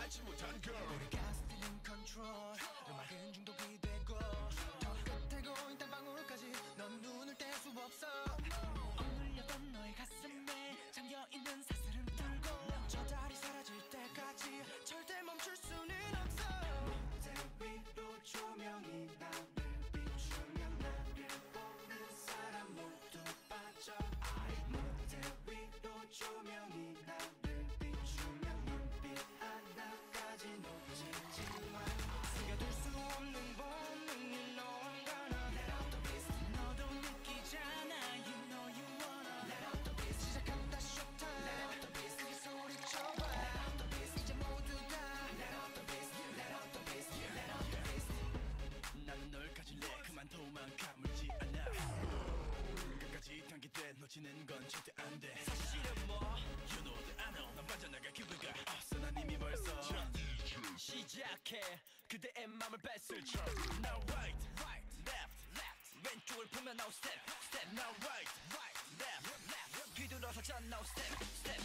알지 못한 걸 우리가 still control 음악은 중독이 되고 더 끝에 고인 땀방울까지 넌 눈을 뗄 수 없어 억눌렸던 너의 가슴에 잠겨있는 사슬은 뚫고 저 달이 사라질 때까지 절대 멈출 수는 없어 무대 위로 조명이 나를 비추면 나를 보는 사람 모두 빠져 무대 위로 조명이 나를 비추면 눈빛 하나까지 놓치지 마 숨겨둘 수 없는 본능이 너와 가나 Let out the beast 너도 느끼잖아 You know you wanna Let out the beast 시작한다 showtime Let out the beast 크게 소리쳐봐 Let out the beast 이제 모두 다 Let out the beast Let out the beast Let out the beast 나는 널 가질래 그만 도망가물지 않아 끝까지 경기돼 놓치는 건 절대 안돼 사실은 뭐 You know that I know 난 빠져나갈 기회가 없어 난 이미 벌써 시작해 그대의 맘을 뺏을 쳐 Now right, left, 왼쪽을 보면 now step, Now right, left, 뒤돌아서 자 now step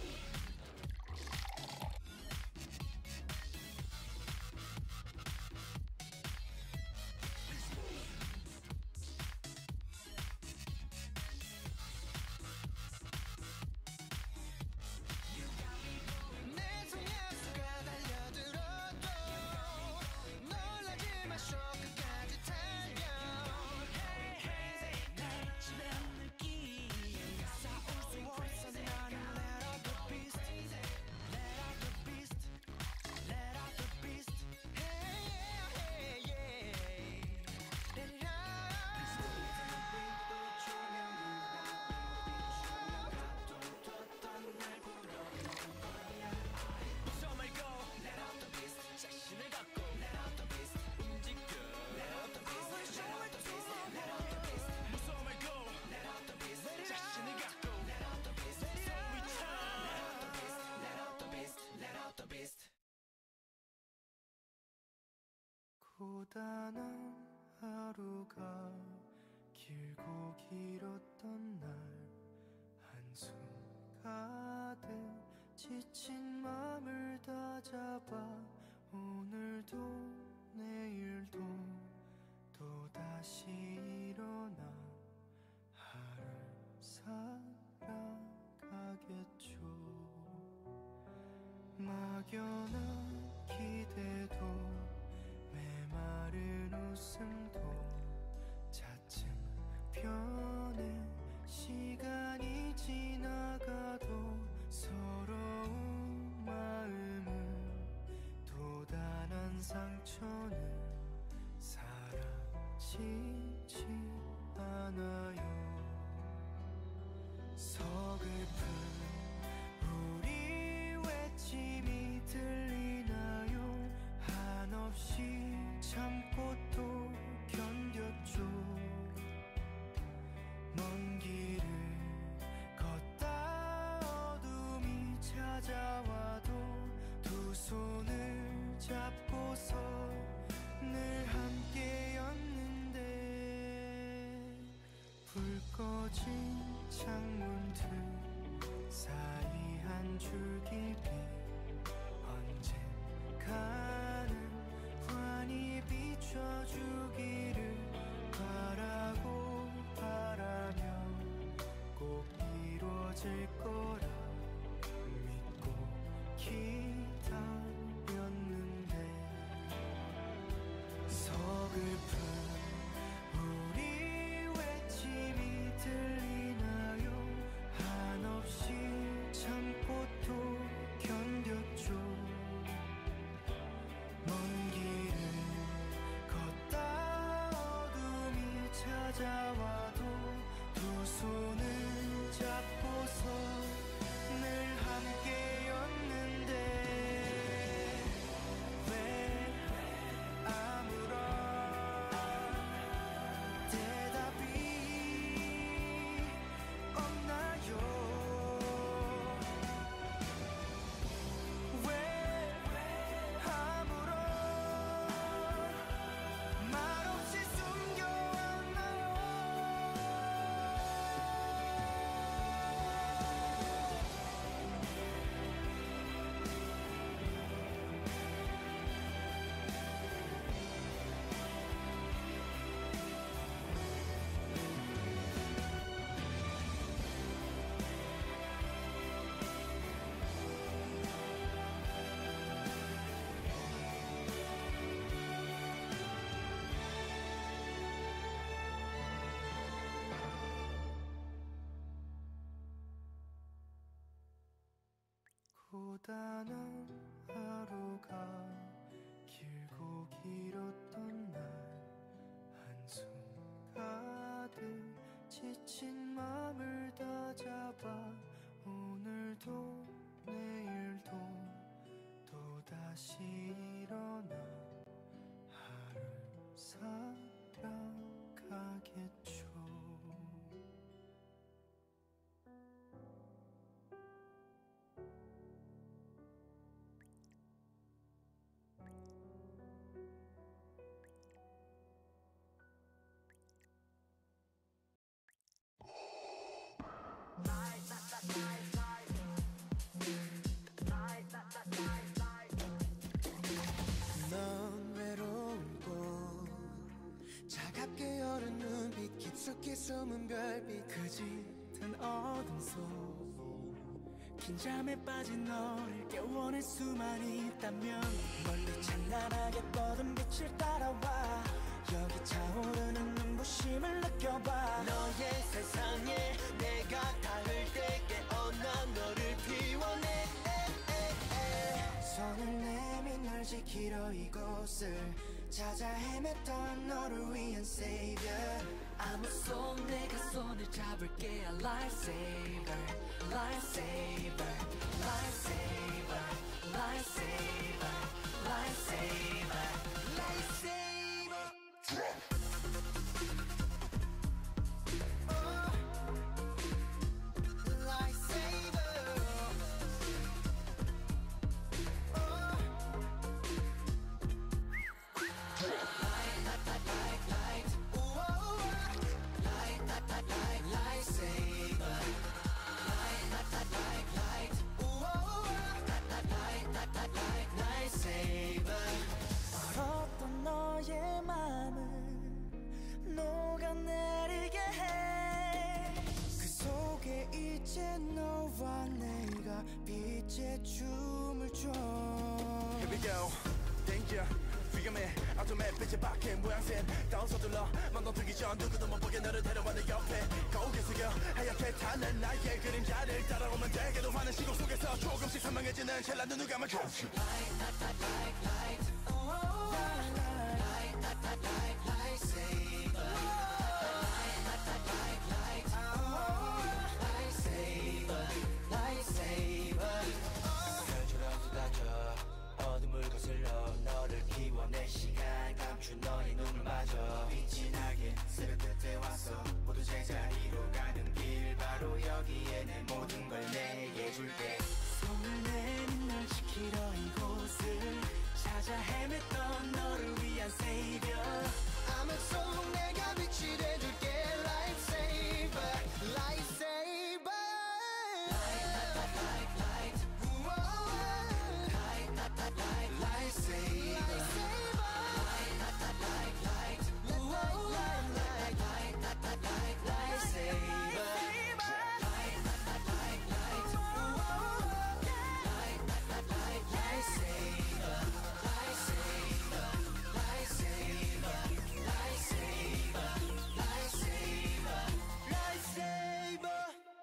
내 속약수가 달려들어도 놀라지 마 쇼크까지 달려 날 지배한 느낌 싸울 수 없어 나는 Let out the beast Let out the beast Let out the beast Hey yeah Let it out 무서워 말고 Let out the beast 자신을 갖고 Let out the beast 움직여 Let out the beast Let out the beast Let out the beast 무서워 말고 Let out the beast 자신을 갖고 Let out the beast 소리쳐 Let out the beast Let out the beast Let out the beast 고단한 하루가 길고 길었던 날 한숨 가득 지친 맘을 다잡아 오늘도 내일도 또다시 일어나 하루를 살아가겠죠 막연한 기대도 메마른 웃음도 차츰 변해 시간이 지나가도 서러운 마음은 도단한 상처는 사라지지 않아요 서글픈 우리 외침이 들리나요 한없이 참고 또 견뎠죠 먼 길을 걷다 어둠이 찾아와도 두 손을 잡고서 늘 함께였는데 불 꺼진 창문들 사이 한 줄기빛 언젠가는 환히 비춰주기를 바라고 바라며 꼭 이루어질 거라 믿고 기다렸는데 서글픈 우리 외침이 들리나요 한없이 참고 또 견뎠죠 먼 길을 걷다 어둠이 찾아와도 두 손을 잡고서 늘 함께였는데 왜 아무런 대답이 없나요 왜 아무런 말 없이 숨겨왔나요 고단한 하루가 길고 길었던 날 한숨 가득 지친 맘을 다잡아 오늘도 내일도 또다시 일어나 하루 살아가겠죠. 넌 외로울고 차갑게 여는 눈빛 깊숙이 숨은 별빛 그 짙은 어둠 속 긴 잠에 빠진 너를 깨워낼 수만 있다면 멀리 찬란하게 뻗은 빛을 따라와 여기 차오르는 눈부심을 느껴봐 너의 세상에 내가 닿을 때 깨어나 너를 피워내 손을 내민 널 지키러 이곳을 찾아 헤맸던 너를 위한 savior 아무 손 내가 손을 잡을게 a lifesaver lifesaver lifesaver lifesaver lifesaver lifesaver 얼었던 너의 맘을 녹아내리게 해 그 속에 이제 너와 내가 빛의 춤을 춰 Here we go, danger 위험해 어둠에 빛의 밖에 모양새 다운 서둘러 맘너들기 전 누구도 못 보게 너를 데려와 내 옆에 거울에 숙여 하얗게 타는 나의 그림자를 따라오면 되게도 많은 시공 속에서 조금씩 선명해지는 찰나 눈을 감아 Light, light, light, light, light Light, light, light, light, light Saver Light, light, light, light, light Light Saver Light Saver 별처럼 쏟아져 어둠을 거슬러 너를 피워내 시간 감춘 너의 눈을 마저 빛이 나게 새벽 끝에 와서 모두 제자리로 가는 길 바로 여기에 내 모든 걸 내게 줄게 손을 내민 널 지키러 이곳을 찾아 헤맸던 너를 위한 savior 아무 속 내가 빛이 돼줄게 lifesaver lifesaver Light, light, light, light Light, light, light, light, light Saver Light, light, light, light, light Light, light, light, light, light, light Saver Light, light, light, light, light Light, light, light, light, light Saver Light Saver Light Saver Light Saver Light Saver Light Saver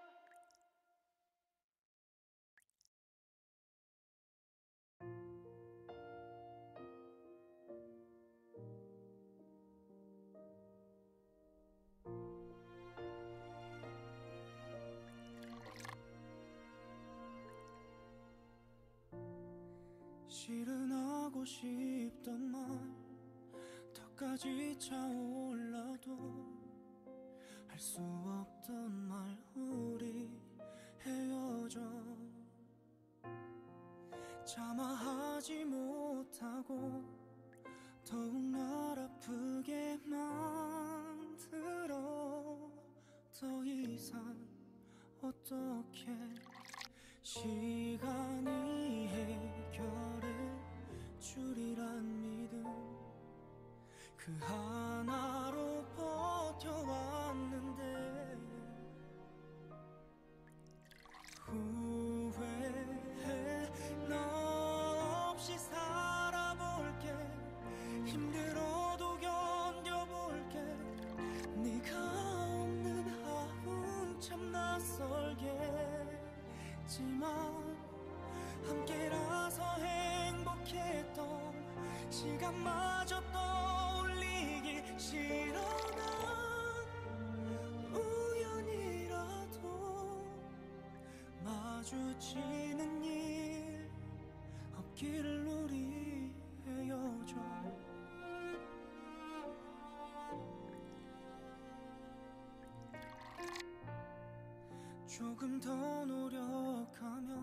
실은 하고 싶던 말 턱까지 차올라도 할 수 없던 말 우리 헤어져 차마 하지 못하고 더욱 날 아프게 만들어 더 이상 어떻게 시간이 해결해 주리란 믿음 그 하나로 버텨왔는데 후회해 너 없이 살아볼게 힘들어도 견뎌볼게 네가 없는 하루는 참 낯설겠지만 한 그것마저 떠올리기 싫어. 난 우연이라도 마주치는 일 없기를 우리 헤어져. 조금 더 노력하면